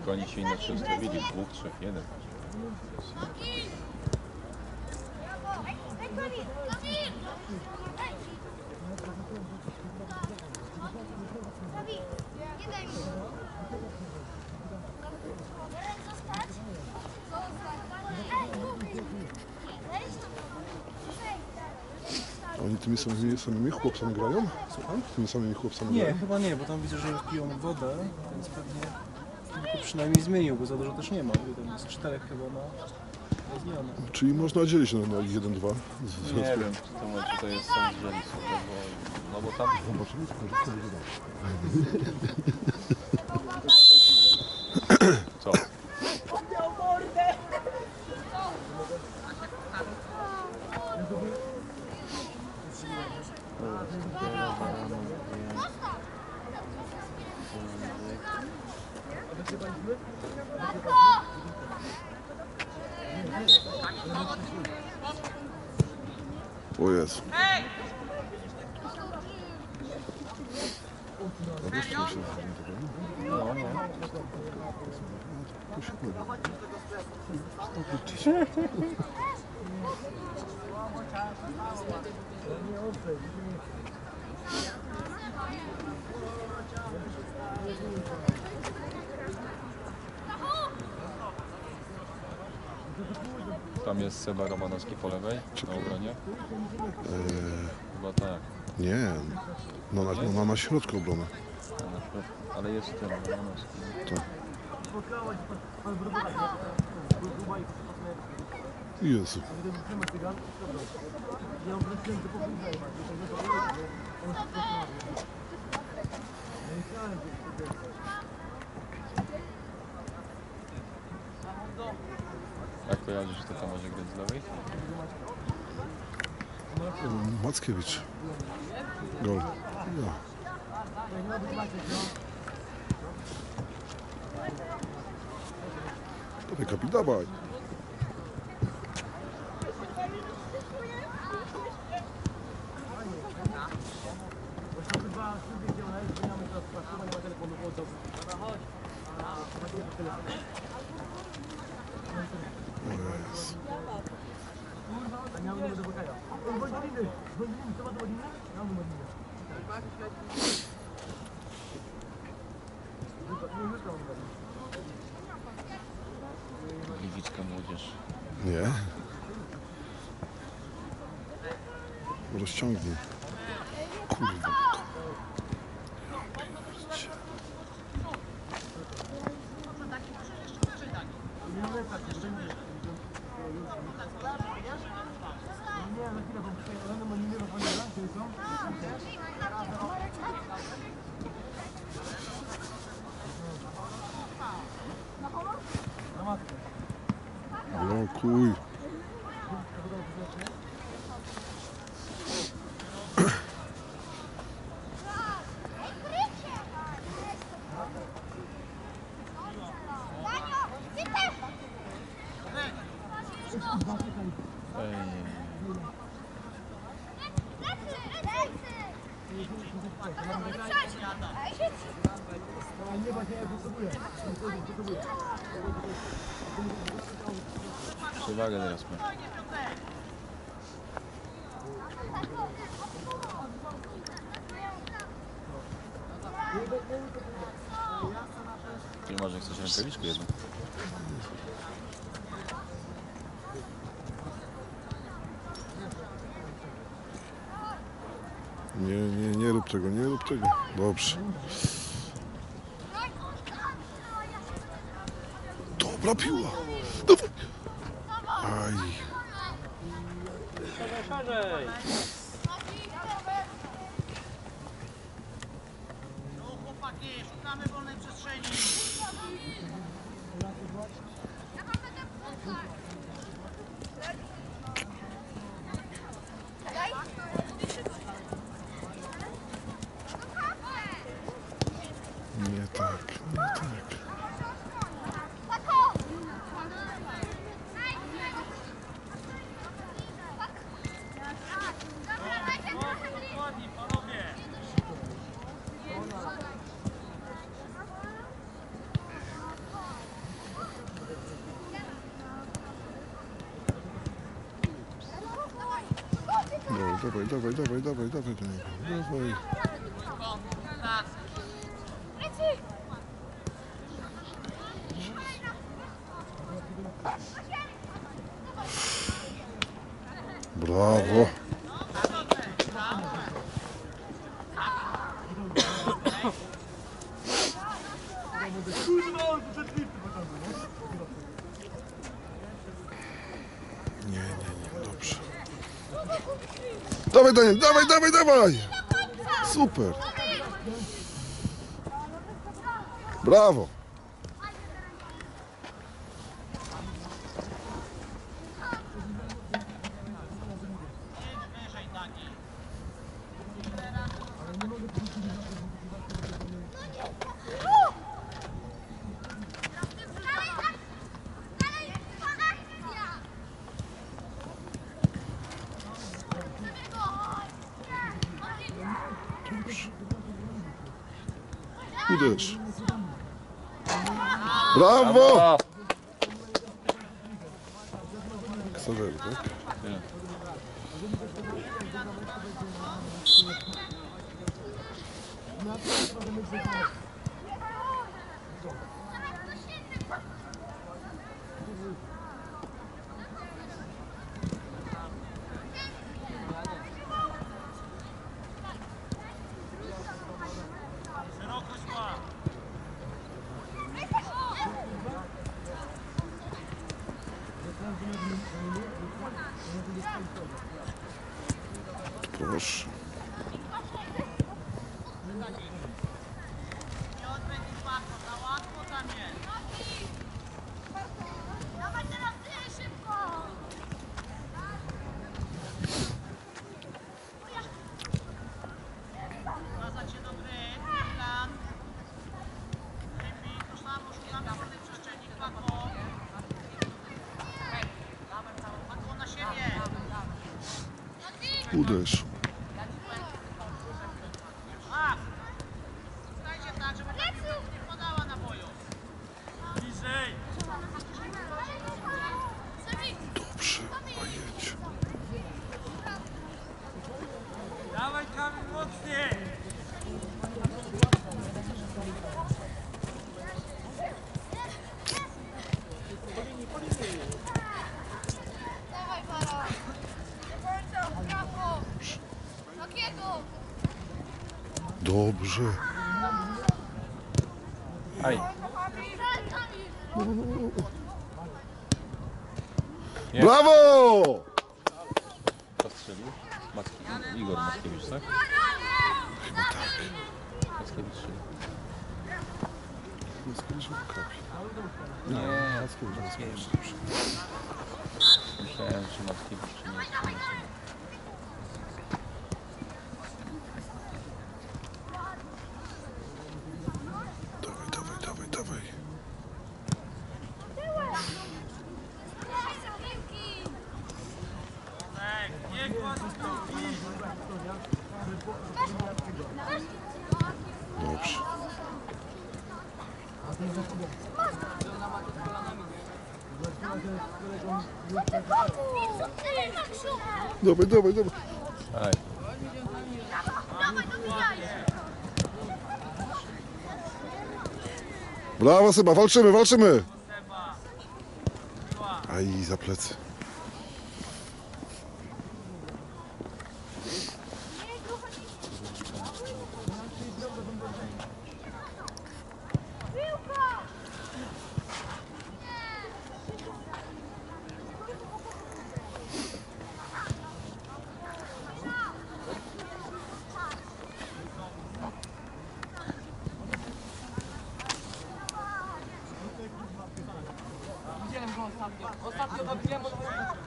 Tylko oni się inaczej ustawili. 2, 3, 1. Oni tymi samymi chłopcami grają? Słucham? Tymi samymi chłopcami Nie, grają? chyba nie, bo tam widzę, że już piją wodę, więc pewnie tylko przynajmniej zmienił, bo za dużo też nie ma. Tam jest 4 chyba na zmianę. Czyli można dzielić na 1, 2. Nie wiem, czy to jest sens dzieli sobie, no bo tam... Zobaczymy, co będzie Co? O Jezu. Tam jest Seba Romanowski po lewej, na obronie? Chyba tak. Nie, na środku obrony. Ale jest ten Romanowski. Tak. Jezu. Jak kojarzysz, kto tam może grać z lewej? Mackiewicz. Gol. Ja. Dawaj, Kapi, dawaj. Gliwicka młodzież. Nie. Rozciągnij. Kurwa. Blokuj. Przewagę teraz ma. Ty może chcesz rękawiczkę jedną? Nie rób tego, nie rób tego. Dobrze. Dobra piła. Dawaj. Aj. Szerzej. No chłopaki, szukamy wolnej przestrzeni. Nie tak, nie tak. Dokładnie, panowie. dawaj do niego. Dawaj. Brawo. Nie, dobrze. Dawaj, Daniel, dawaj! Super. Brawo. Uderz. Brawo! Ksawery, tak? Nie. Proszę. Za łatwo tam jest. Dawaj teraz ty, szybko. Wracać się do gry. Plan. To samo szukamy wolnej przestrzeni. Kłako. Kłako na siebie. Uderz. Stajcie tak, żeby ta piłka nie wpadała na boju. Bliżej. Dobrze, a jedź. Dawaj Kamil mocniej. Dawaj, Para! Brawo! Takiego! Dobrze. Aj. Nie. Brawo! Kto strzelił? Igor Mackiewicz, tak? Chyba tak. Mackiewicz strzelił. Mackiewicz ma kapie. Nie, Mackiewicz. myślałem, czy Mackiewicz, czy nie. Dawaj. Nie kładź piłki. Dobrze. Dawaj. Aj. Brawo, Seba, walczymy. Aj, za plecy. Ostatnio widziałem go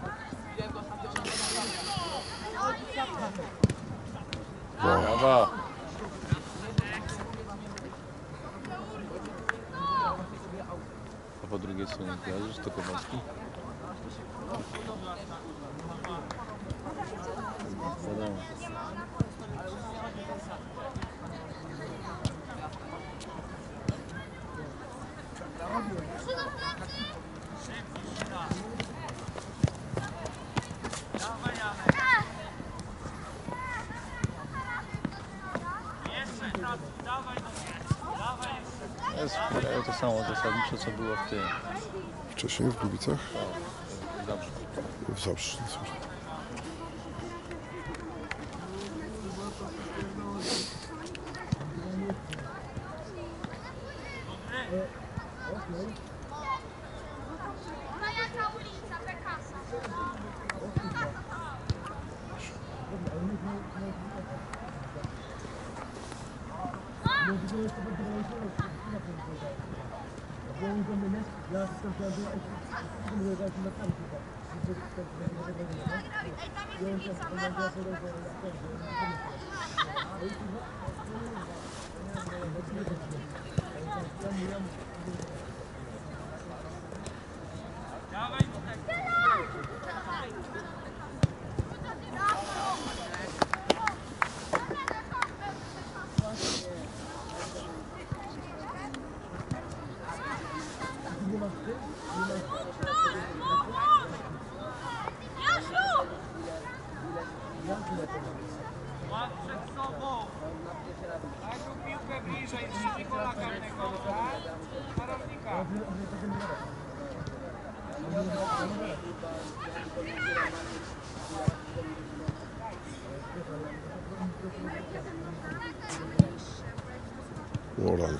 Brawa. A po drugiej stronie kojarzysz to Kowalski? Wiadomo. Jest to samo zasadniczo, co było w tym. Wcześniej w Gliwicach? Zawsze. W Zabrzu. Ona jaka ulica, Bekasa. Ej, tam jest ulica, lewo. Łap przed sobą. Daj tu piłkę bliżej, przyjmij gola karnego. Parownika. Łoran.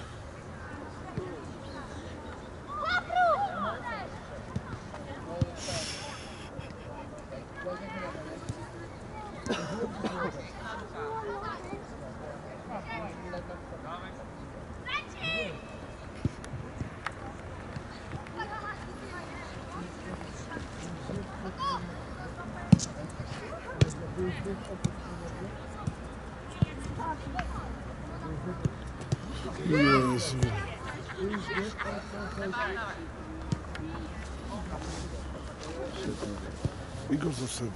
Jezu. Igor za siebie.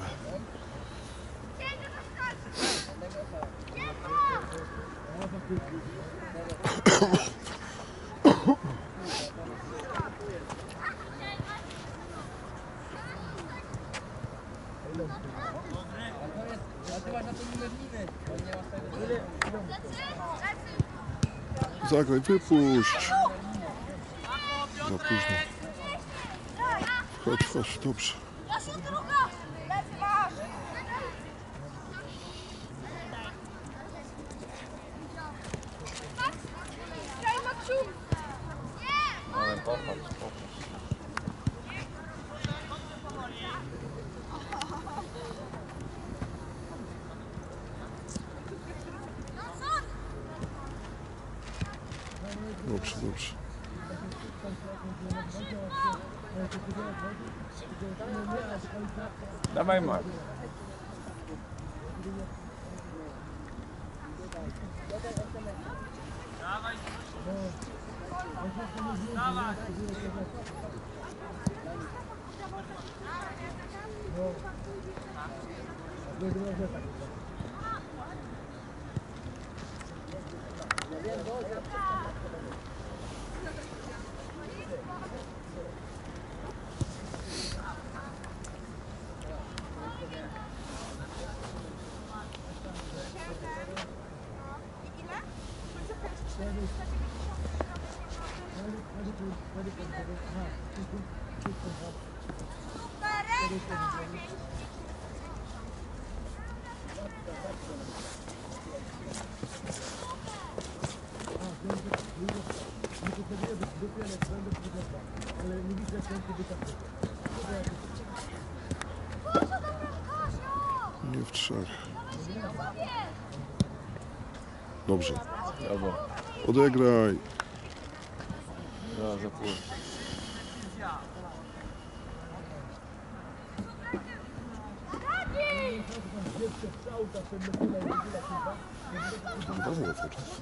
Zagraj, wypuść. Za późno. Chodź, chodź, dobrze. Jasiu, druga! Lewy masz! Graj, Maksiu! Ale popatrz. Dobrze, dobrze. Dawaj, Mark. Dawaj. Dawaj. Nie w trzech. Dobrze. Dobra. Odegraj. Zaraz za pół. Rozumiem cały czas.